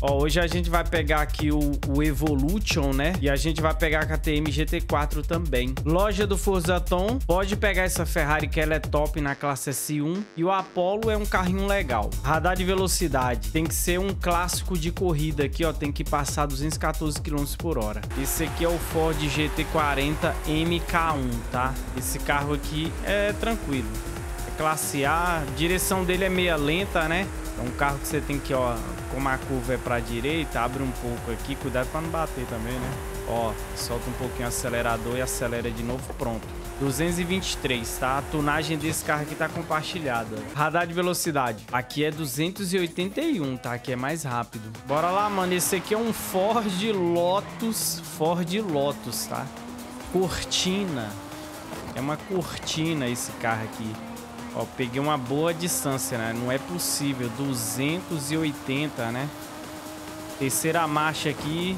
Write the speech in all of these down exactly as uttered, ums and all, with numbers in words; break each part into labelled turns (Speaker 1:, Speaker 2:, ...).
Speaker 1: Ó, hoje a gente vai pegar aqui o, o Evolution, né? E a gente vai pegar a K T M G T quatro também. Loja do Forza Tom. Pode pegar essa Ferrari que ela é top na classe S um. E o Apollo é um carrinho legal. Radar de velocidade. Tem que ser um clássico de corrida aqui, ó. Tem que passar duzentos e quatorze quilômetros por hora. Esse aqui é o Ford G T quarenta M K um, tá? Esse carro aqui é tranquilo. É classe A. A direção dele é meia lenta, né? É um carro que você tem que, ó, como a curva é pra direita, abre um pouco aqui, cuidado pra não bater também, né? Ó, solta um pouquinho o acelerador e acelera de novo, pronto. duzentos e vinte e três, tá? A tunagem desse carro aqui tá compartilhada. Radar de velocidade. Aqui é duzentos e oitenta e um, tá? Aqui é mais rápido. Bora lá, mano. Esse aqui é um Ford Lotus. Ford Lotus, tá? Cortina. É uma cortina esse carro aqui. Ó, peguei uma boa distância, né? Não é possível. duzentos e oitenta, né? Terceira marcha aqui.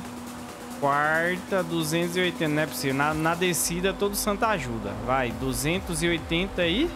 Speaker 1: Quarta, duzentos e oitenta. Não é possível. Na, na descida, todo santo ajuda. Vai, duzentos e oitenta aí.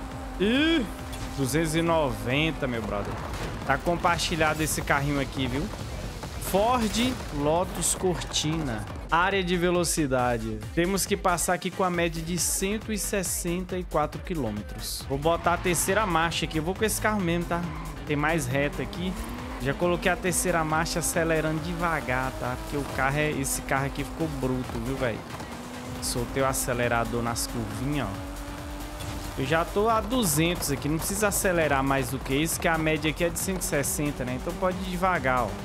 Speaker 1: Ih, duzentos e noventa, meu brother. Tá compartilhado esse carrinho aqui, viu? Ford Lotus Cortina. Área de velocidade. Temos que passar aqui com a média de cento e sessenta e quatro quilômetros. Vou botar a terceira marcha aqui. Eu vou com esse carro mesmo, tá? Tem mais reta aqui. Já coloquei a terceira marcha acelerando devagar, tá? Porque o carro é... Esse carro aqui ficou bruto, viu, velho? Soltei o acelerador nas curvinhas, ó. Eu já tô a duzentos aqui. Não precisa acelerar mais do que isso, que a média aqui é de cento e sessenta, né? Então pode ir devagar, ó.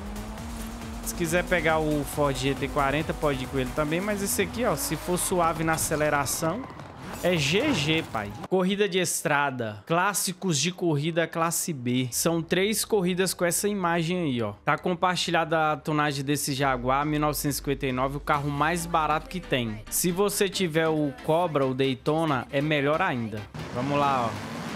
Speaker 1: Se quiser pegar o Ford G T quarenta, pode ir com ele também. Mas esse aqui, ó, se for suave na aceleração, é G G, pai. Corrida de estrada. Clássicos de corrida classe B. São três corridas com essa imagem aí, ó. Tá compartilhada a tonagem desse Jaguar mil novecentos e cinquenta e nove, o carro mais barato que tem. Se você tiver o Cobra, o Daytona, é melhor ainda. Vamos lá, ó.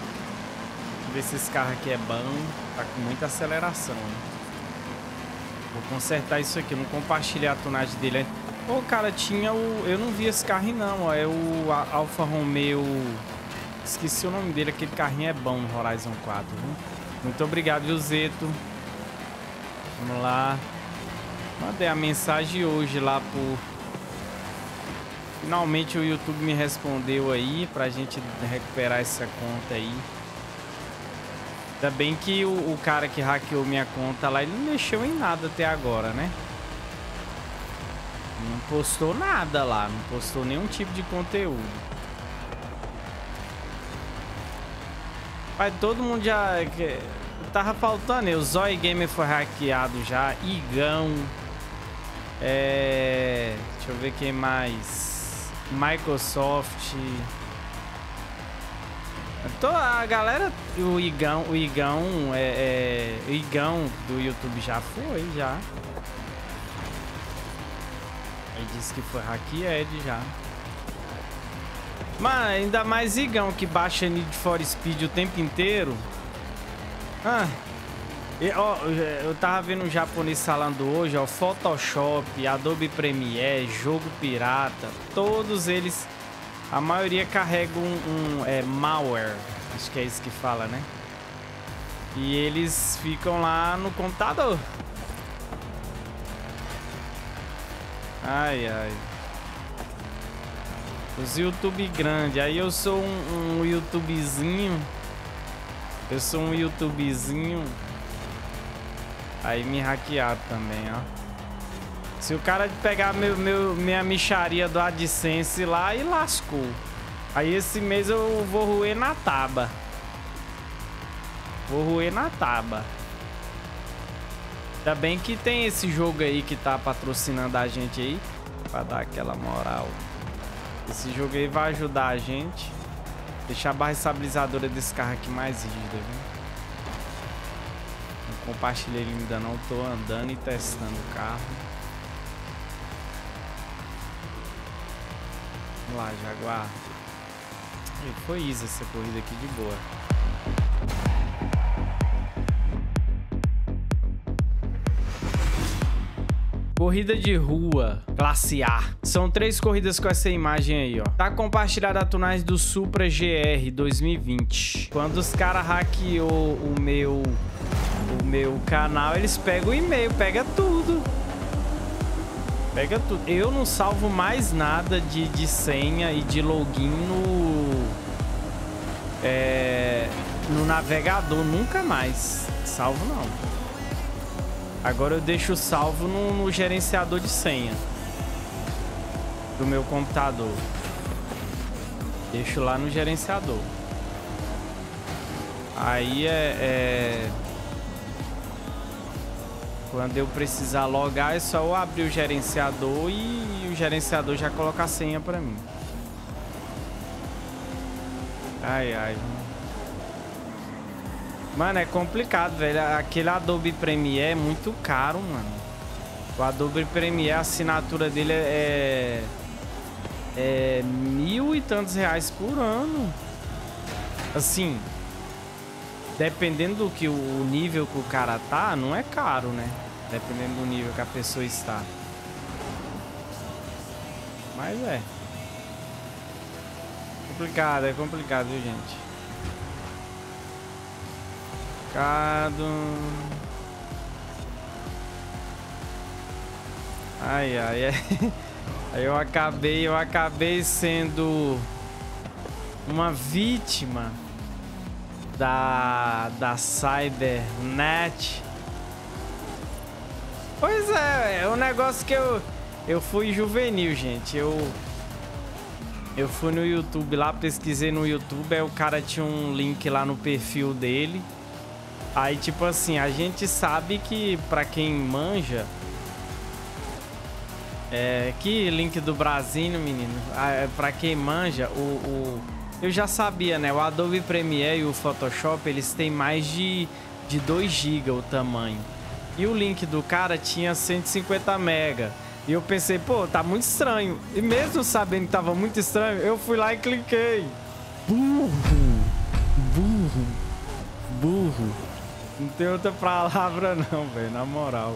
Speaker 1: Ver se esse carro aqui é bom. Tá com muita aceleração, né? Vou consertar isso aqui, não compartilhar a tonagem dele. Ô, cara, tinha o... Eu não vi esse carrinho, não, ó. É o Alfa Romeo... Esqueci o nome dele. Aquele carrinho é bom no Horizon quatro, viu? Muito obrigado, viu, Zeto? Vamos lá. Mandei a mensagem hoje lá por... Finalmente o YouTube me respondeu aí pra gente recuperar essa conta aí. Ainda bem que o, o cara que hackeou minha conta lá, ele não mexeu em nada até agora, né? Não postou nada lá, não postou nenhum tipo de conteúdo. Mas todo mundo já... Tava faltando, né? O Zoe Gamer foi hackeado já, Igão. É... Deixa eu ver quem mais. Microsoft... Então, a galera, o Igão, o Igão, é, é, o Igão do YouTube já foi, já. Ele disse que foi hackeado já. Mas ainda mais Igão que baixa Need for Speed o tempo inteiro. Ah, e, ó, eu tava vendo um japonês falando hoje, ó, Photoshop, Adobe Premiere, jogo pirata, todos eles... A maioria carrega um, um é, malware, acho que é isso que fala, né? E eles ficam lá no computador. Ai, ai. Os YouTube grandes. Aí eu sou um, um YouTubezinho. Eu sou um YouTubezinho. Aí me hackearam também, ó. Se o cara pegar meu, meu, minha micharia do AdSense lá e lascou. Aí esse mês eu vou roer na taba. Vou roer na taba. Ainda bem que tem esse jogo aí que tá patrocinando a gente aí. Pra dar aquela moral. Esse jogo aí vai ajudar a gente. Deixar a barra estabilizadora desse carro aqui mais rígida, viu? Não compartilhei ele ainda não. Tô andando e testando o carro. Vamos lá, Jaguar. E foi isso essa corrida aqui de boa. Corrida de rua, classe A. São três corridas com essa imagem aí, ó. Tá compartilhada a tunagem do Supra G R dois mil e vinte. Quando os caras hackeou o meu... o meu canal, eles pegam o e-mail, pega tudo. Pega tudo. Eu não salvo mais nada de, de senha e de login no... É, no navegador, nunca mais. Salvo não. Agora eu deixo salvo no, no gerenciador de senha do meu computador. Deixo lá no gerenciador. Aí é, é... quando eu precisar logar, é só eu abrir o gerenciador e o gerenciador já coloca a senha pra mim. Ai, ai. Mano, é complicado, velho. Aquele Adobe Premiere é muito caro, mano. O Adobe Premiere, a assinatura dele é... É mil e tantos reais por ano. Assim... Dependendo do que o nível que o cara tá, não é caro, né? Dependendo do nível que a pessoa está. Mas é. Complicado, é complicado, viu, gente? Complicado. Ai, ai, ai. Aí eu acabei, eu acabei sendo uma vítima da, da Cybernet. Pois é, é um negócio que eu eu fui juvenil, gente. Eu eu fui no YouTube lá, pesquisei no YouTube, aí o cara tinha um link lá no perfil dele. Aí tipo assim, a gente sabe que pra quem manja, é, que link do Brasil, menino, pra quem manja, o, o eu já sabia, né? O Adobe Premiere e o Photoshop, eles têm mais de, de dois gigas o tamanho. E o link do cara tinha cento e cinquenta mega. E eu pensei, pô, tá muito estranho. E mesmo sabendo que tava muito estranho, eu fui lá e cliquei. Burro! Burro! Burro! Não tem outra palavra não, velho, na moral.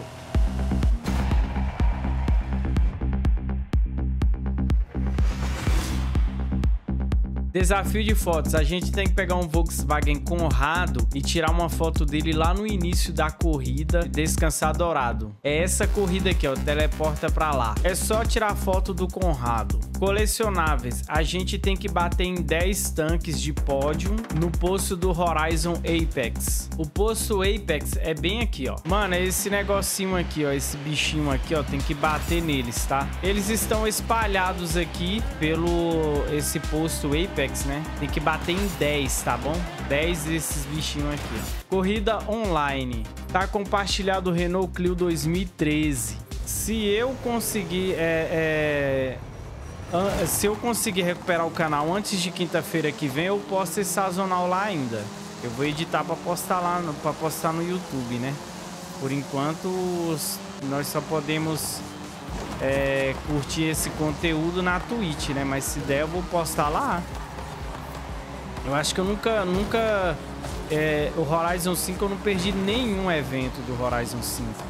Speaker 1: Desafio de fotos. A gente tem que pegar um Volkswagen Conrado e tirar uma foto dele lá no início da corrida, Descansar Dourado. É essa corrida aqui, ó, teleporta pra lá. É só tirar foto do Conrado. Colecionáveis. A gente tem que bater em dez tanques de pódio no posto do Horizon Apex. O posto Apex é bem aqui, ó. Mano, é esse negocinho aqui, ó, esse bichinho aqui, ó, tem que bater neles, tá? Eles estão espalhados aqui pelo esse posto Apex, né? Tem que bater em dez, tá bom? dez desses bichinhos aqui, ó. Corrida online. Tá compartilhado o Renault Clio dois mil e treze. Se eu conseguir... É, é... Se eu conseguir recuperar o canal antes de quinta-feira que vem, eu posto esse sazonal lá ainda. Eu vou editar para postar lá, no, para postar no YouTube, né? Por enquanto, nós só podemos é, curtir esse conteúdo na Twitch, né? Mas se der, eu vou postar lá. Eu acho que eu nunca, nunca... É, o Horizon cinco eu não perdi nenhum evento do Horizon cinco.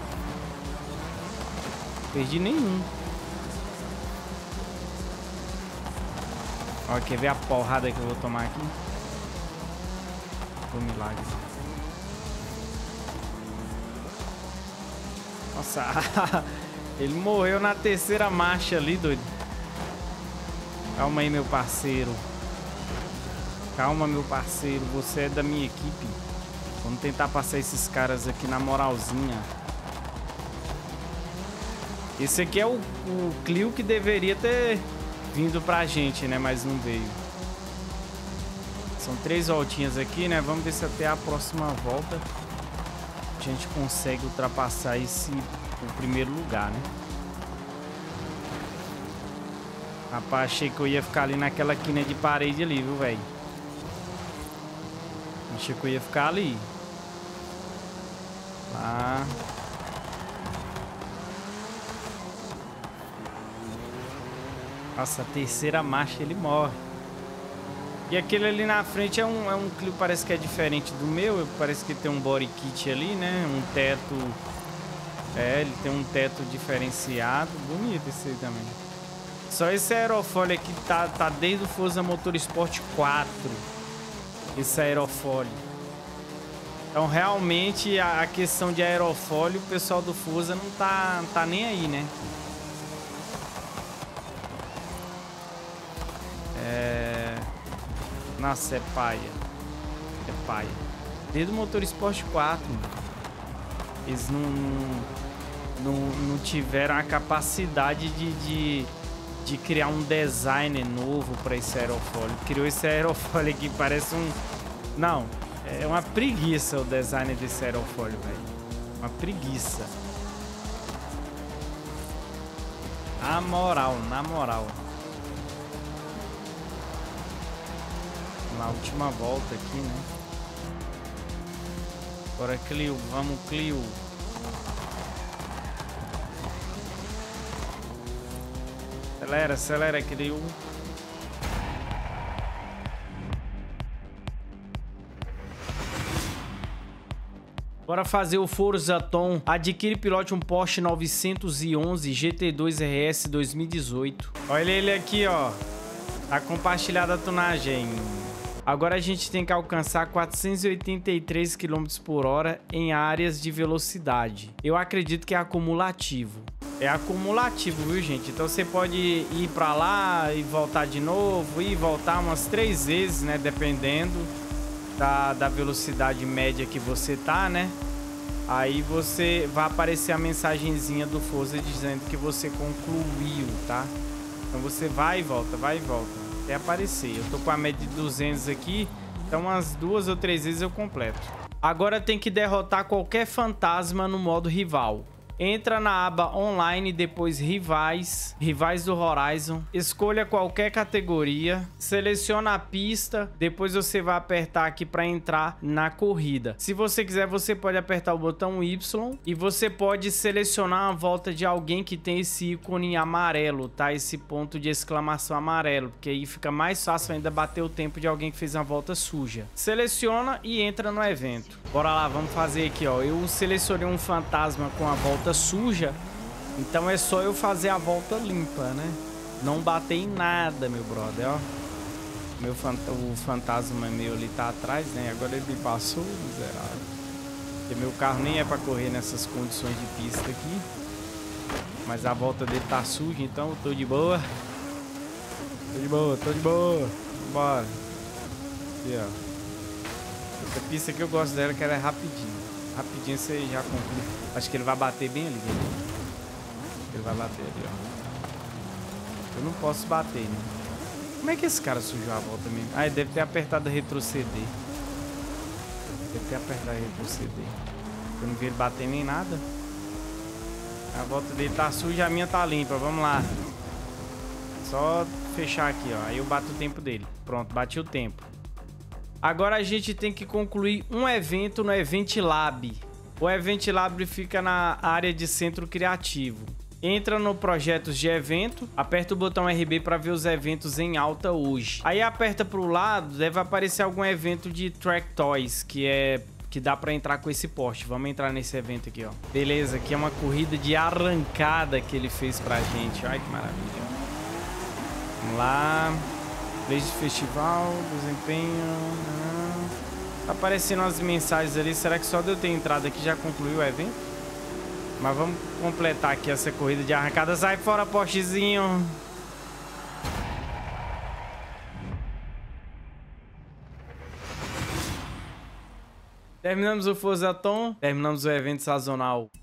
Speaker 1: Perdi nenhum. Ó, quer ver a porrada que eu vou tomar aqui? Foi um milagre. Nossa, ele morreu na terceira marcha ali, doido. Calma aí, meu parceiro. Calma, meu parceiro. Você é da minha equipe. Vamos tentar passar esses caras aqui na moralzinha. Esse aqui é o, o Clio que deveria ter vindo pra gente, né? Mas não veio. São três voltinhas aqui, né? Vamos ver se até a próxima volta a gente consegue ultrapassar esse o primeiro lugar, né? Rapaz, achei que eu ia ficar ali naquela quina de parede ali, viu, velho? Achei que eu ia ficar ali. Lá. Nossa, a terceira marcha ele morre. E aquele ali na frente é um, é um Clio, parece que é diferente do meu. Parece que tem um body kit ali, né? Um teto. É, ele tem um teto diferenciado. Bonito esse aí também. Só esse aerofólio aqui tá, tá desde o Forza Motorsport quatro. Esse aerofólio. Então, realmente, a, a questão de aerofólio, o pessoal do Forza não tá, não tá nem aí, né? É... Nossa, é paia. É paia. Desde o Motorsport quatro, mano. Eles não, não, não tiveram a capacidade de, de, de criar um design novo para esse aerofólio. Criou esse aerofólio aqui, parece um... Não, é uma preguiça o design desse aerofólio, velho. Uma preguiça. Na moral, na moral. Na última volta aqui, né? Bora, Clio. Vamos, Clio. Acelera, acelera, Clio. Bora fazer o Forza Tom. Adquire pilote um Porsche novecentos e onze G T dois R S dois mil e dezoito. Olha ele aqui, ó. Tá compartilhada a tunagem. Agora a gente tem que alcançar quatrocentos e oitenta e três quilômetros por hora em áreas de velocidade. Eu acredito que é acumulativo. É acumulativo, viu, gente? Então você pode ir pra lá e voltar de novo, ir e voltar umas três vezes, né? Dependendo da, da velocidade média que você tá, né? Aí você vai aparecer a mensagenzinha do Forza dizendo que você concluiu, tá? Então você vai e volta, vai e volta. Até aparecer. Eu tô com a média de duzentos aqui, então umas duas ou três vezes eu completo. Agora tem que derrotar qualquer fantasma no modo rival. Entra na aba online, depois rivais, rivais do Horizon, escolha qualquer categoria, seleciona a pista, depois você vai apertar aqui para entrar na corrida. Se você quiser, você pode apertar o botão Y e você pode selecionar a volta de alguém que tem esse ícone amarelo, tá? Esse ponto de exclamação amarelo, porque aí fica mais fácil ainda bater o tempo de alguém que fez uma volta suja. Seleciona e entra no evento. Bora lá, vamos fazer aqui, ó. Eu selecionei um fantasma com a volta suja, então é só eu fazer a volta limpa, né? Não bater em nada, meu brother, ó. Meu fant o fantasma meu ali tá atrás, né? Agora ele me passou, miserável. Porque meu carro nem é pra correr nessas condições de pista aqui. Mas a volta dele tá suja, então eu tô de boa. Tô de boa, tô de boa. Bora. Aqui, ó. Essa pista aqui eu gosto dela, que ela é rapidinho. Rapidinho você já conclui. Acho que ele vai bater bem ali. Ele vai bater ali, ó. Eu não posso bater, né? Como é que esse cara sujou a volta mesmo? Ah, ele deve ter apertado retroceder. Deve ter apertado retroceder. Eu não vi ele bater nem nada. A volta dele tá suja, a minha tá limpa. Vamos lá. Só fechar aqui, ó. Aí eu bato o tempo dele. Pronto, bati o tempo. Agora a gente tem que concluir um evento no Event Lab. O Event Lab fica na área de centro criativo. Entra no projetos de evento, aperta o botão R B para ver os eventos em alta hoje. Aí aperta para o lado, deve aparecer algum evento de Track Toys, que é que dá para entrar com esse Porsche. Vamos entrar nesse evento aqui, ó. Beleza, aqui é uma corrida de arrancada que ele fez pra gente. Ai, que maravilha. Vamos lá. Vez de festival, desempenho. Tá aparecendo as mensagens ali. Será que só de eu ter entrado aqui já concluiu o evento? Mas vamos completar aqui essa corrida de arrancada. Sai fora, Porschezinho. Terminamos o Forza Tom. Terminamos o evento sazonal